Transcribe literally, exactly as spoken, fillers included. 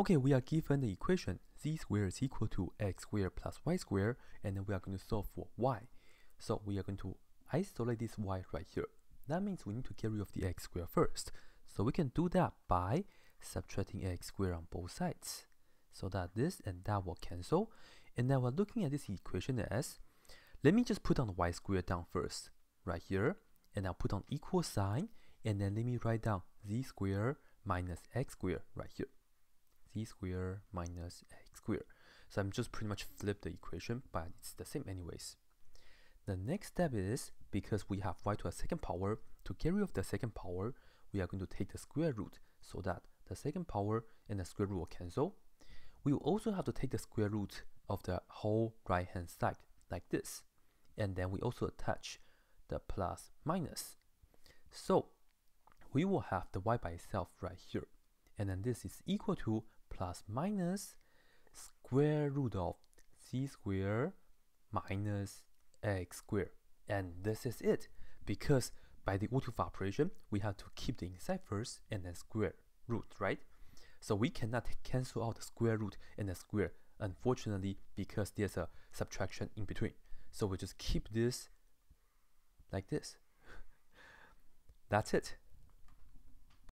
Okay, we are given the equation z squared is equal to x squared plus y squared, and then we are going to solve for y. So we are going to isolate this y right here. That means we need to get rid of the x squared first. So we can do that by subtracting x squared on both sides. So that this and that will cancel. And now we're looking at this equation as, let me just put on the y squared down first, right here. And I'll put on equal sign, and then let me write down z squared minus x squared right here. Z squared minus x squared. So I'm just pretty much flip the equation, but it's the same anyways. The next step is, because we have y to a second power, to get rid of the second power, we are going to take the square root so that the second power and the square root will cancel. We will also have to take the square root of the whole right hand side like this. And then we also attach the plus minus. So we will have the y by itself right here. And then this is equal to plus minus square root of z squared minus x squared. And this is it, because by the Woodruff operation, we have to keep the inside first and then square root, right? So we cannot cancel out the square root and the square, unfortunately, because there's a subtraction in between. So we just keep this like this. That's it.